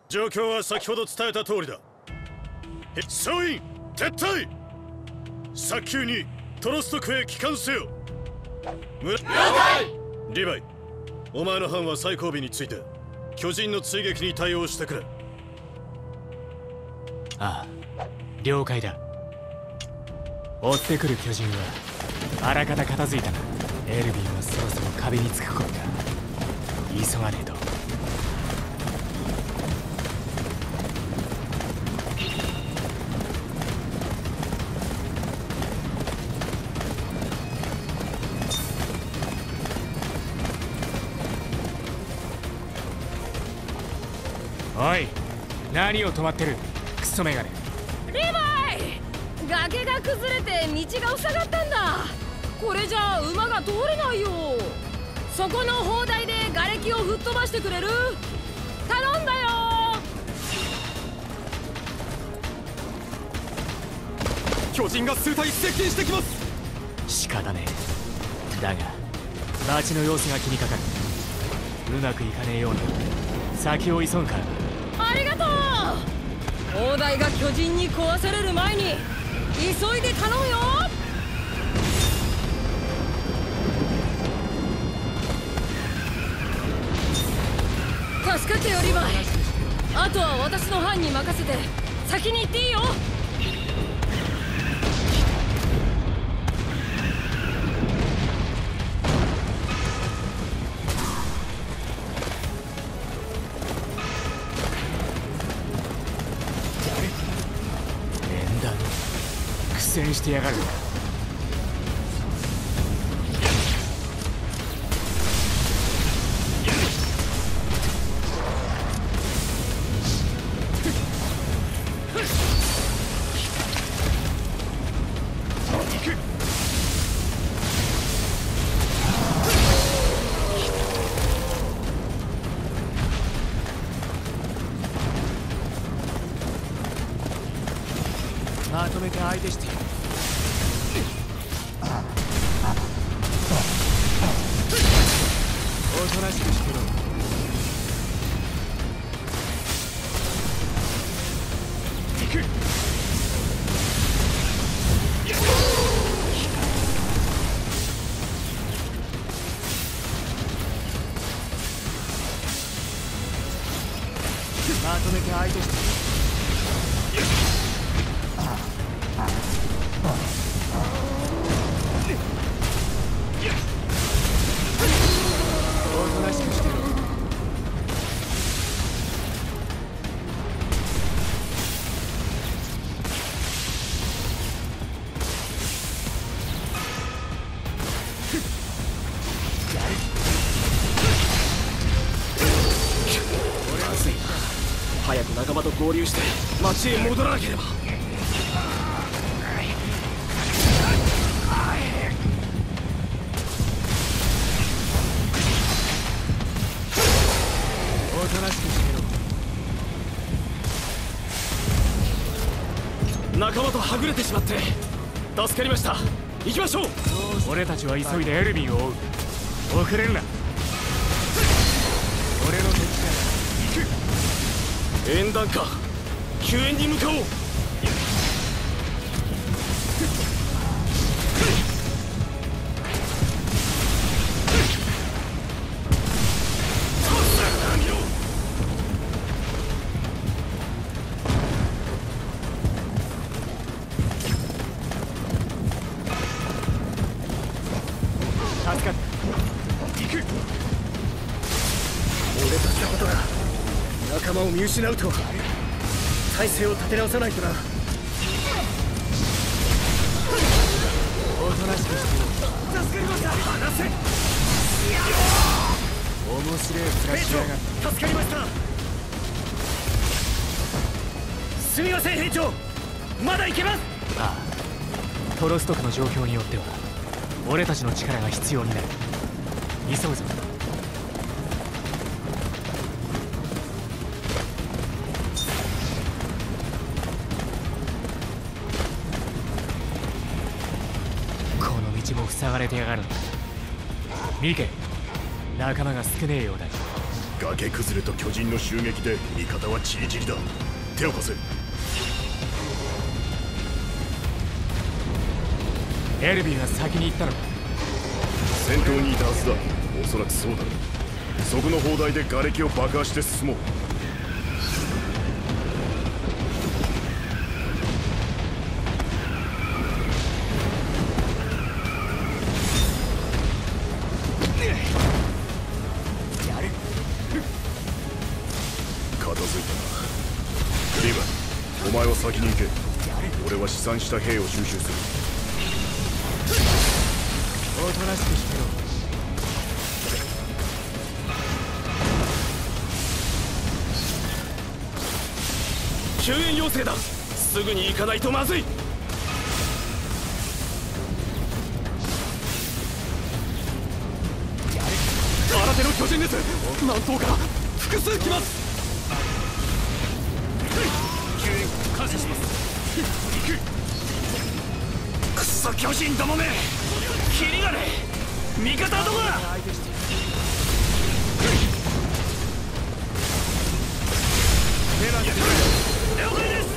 状況は先ほど伝えた通りだ。総員撤退。早急にトロスト区へ帰還せよ。了解。リヴァイ、お前の班は最後尾について巨人の追撃に対応してくれ。 ああ、了解だ。追ってくる巨人はあらかた片付いたな。エルヴィンはそろそろ壁につく頃だ。急がねえと。おい、何を止まってるクソメガネ。 リヴァイ、崖が崩れて道が塞がったんだ。これじゃあ馬が通れないよ。そこの砲台で瓦礫を吹っ飛ばしてくれる？頼んだよ。 巨人が数体接近してきます。 仕方ねえ。だが町の様子が気にかかる。うまくいかねえような先を急ぐから。 ありがとう。砲台が巨人に壊される前に急いで頼むよ。助かってよリヴァイ。あとは私の班に任せて先に行っていいよ。 縁談苦戦してやがる。まとめて相手してやる。おとなしくしてろ。行く。まとめて相手してやる。 早く仲間と合流して町へ戻らなければ。 おとなしくしてろ。仲間とはぐれてしまって助かりました。行きましょう。 俺たちは急いでエルヴィンを追う。遅れるな。俺の敵だ。行く。 縁談か。救援に向かおう。 助かった。 行く。俺たちのことが仲間を見失うとは。体勢を立て直さないとな。 おとなしくしてろ。 助かりました。離せ。 面白いフラッシュやがって。 助かりました。すみません兵長、まだ行けます。 ああ、トロスト区の状況によっては俺たちの力が必要になる。急ぐぞ。この道も塞がれてやがるんだ。ミケ、仲間が少ねえようだ。 崖崩れと巨人の襲撃で味方はチリチリだ。手を貸せ。 エルヴィンは先に行ったのか。 先頭にいたはずだ。おそらくそうだろう。そこの砲台で瓦礫を爆破して進もう。片付いたな。リヴァイ、お前は先に行け。俺は試算した兵を収集する。 おとなしくしてろ。 救援要請だ。すぐに行かないとまずい。新手の巨人です。南東から複数来ます。救援感謝します。くっそ巨人どもめ、キリがねえ。味方はどこだ。了解です。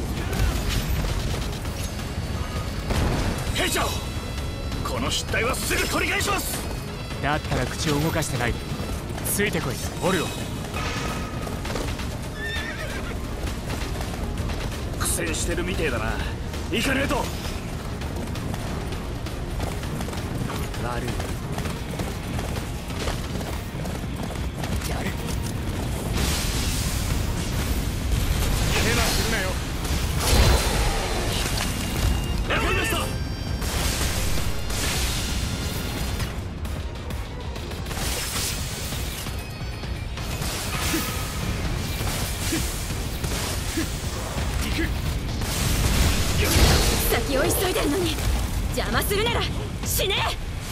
兵長、この失態はすぐ取り返します。 だったら口を動かしてないでついてこい、オルオ。 苦戦してるみてえだな。行かねえと。悪い。やる。 ヘマするなよ。 わかりました。 先を急いでるのに邪魔するなら死ね。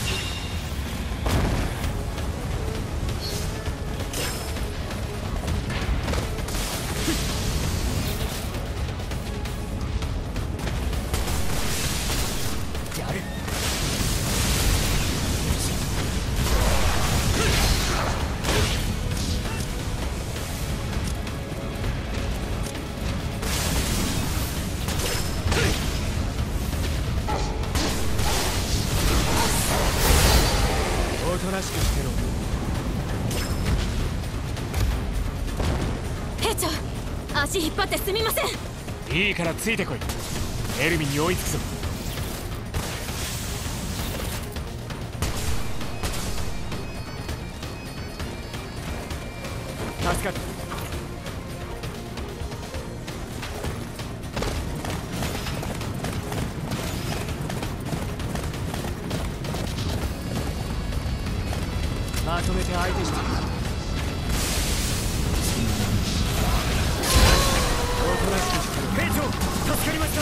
おとなしくしてろ。 兵長、足引っ張ってすみません。 いいからついてこい。エルヴィンに追いつくぞ。助かった。まとめて相手して。おとなしくしてろ。 兵長、助かりました。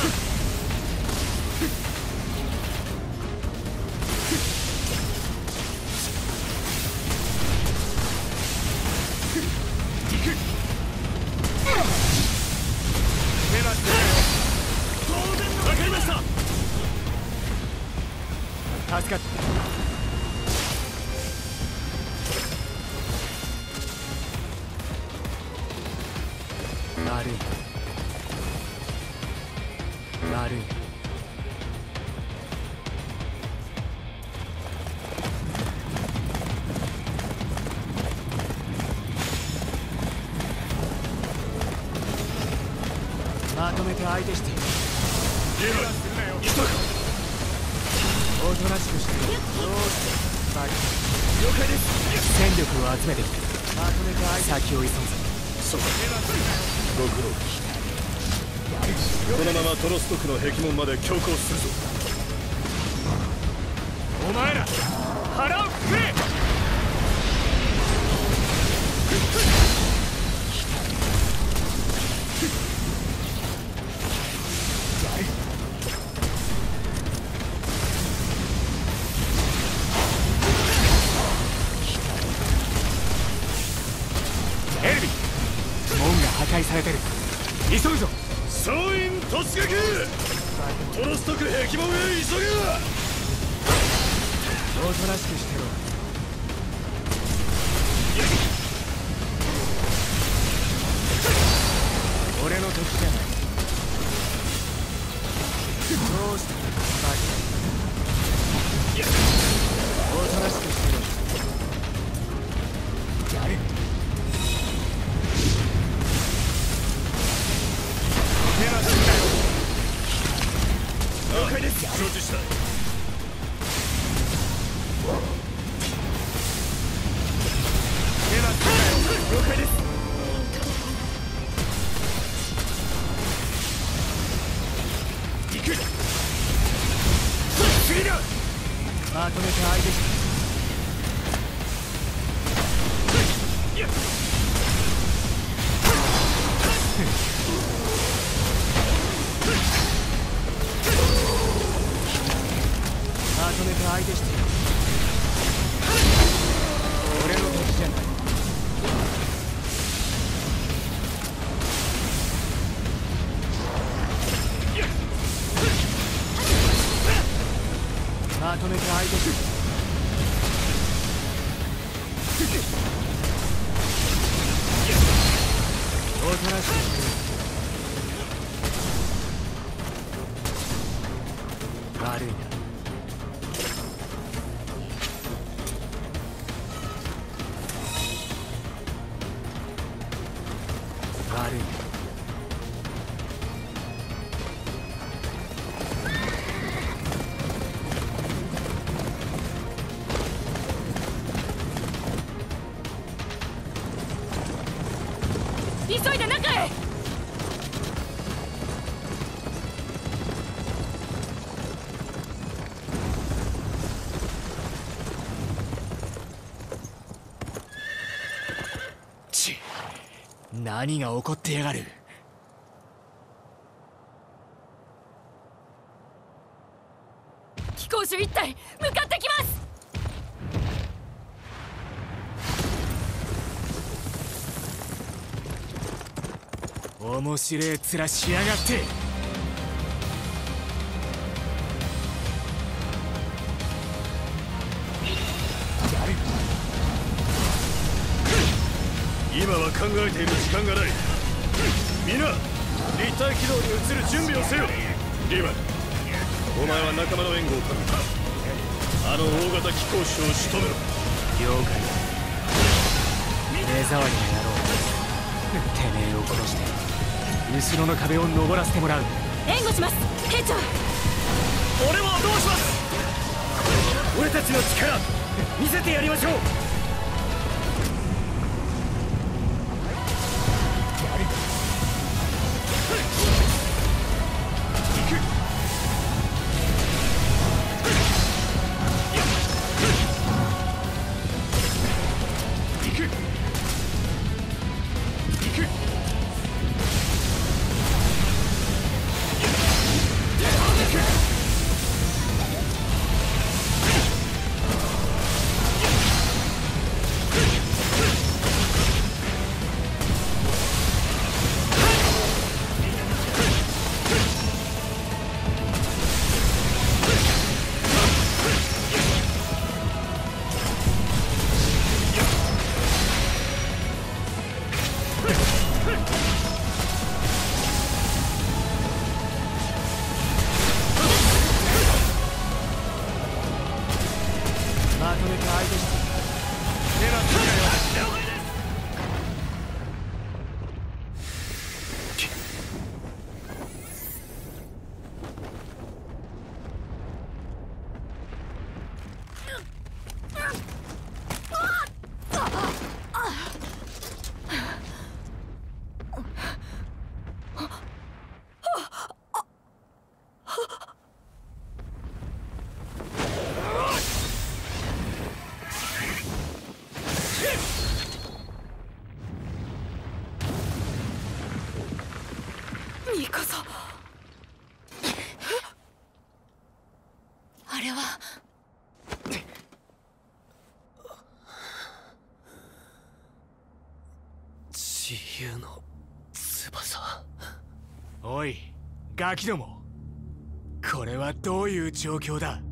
わかりました。 助かった。悪い。悪い。まとめて相手して。 リヴァイ、急ぐ。 おとなしくしてろ。どうしてバカ。 了解です。 戦力を集めてきて。まとめて相手。先を急ぐぞ。 そうか。ご苦労。このままトロスト区の壁門まで強行するぞ。 お前ら腹をくくれ。エルヴィン、門が破壊されてる。急ぐぞ。 総員突撃。トロスト区壁門へ急げ。 おとなしくしてろ。 時じゃない。どうしたバカ。おとなしくしろ。やる。手なしだよ。 了解です。承知した。 手なしだよ。 了解です。 行く。 次だ。 まとめて相手して。まとめて相手して。俺の敵じゃない。まとめて相手して。おとなしくして。悪いな。悪いな。 急いで中へ。 ち、何が起こってやがる。 飛行士一体向かってきます。 面白え面しやがって。やる。 今は考えている時間がない。皆立体軌道に移る準備をせよ。リヴァイ、お前は仲間の援護を頼む。あの大型飛行士を仕留めろ。 了解だ。目障りな野郎。てめえを殺して後ろの壁を登らせてもらう。 援護します、兵長。 俺はどうします。俺たちの力見せてやりましょう。 まとめて相手して。手なすかよ。 ミカサ。あれは。 自由の翼。 おいガキども、これはどういう状況だ。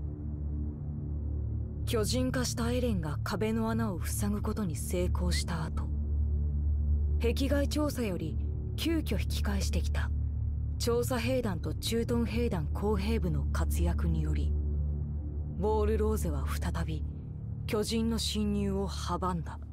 巨人化したエレンが壁の穴を塞ぐことに成功した後、壁外調査より急遽引き返してきた調査兵団と駐屯兵団工兵部の活躍により、ウォール・ローゼは再び巨人の侵入を阻んだ。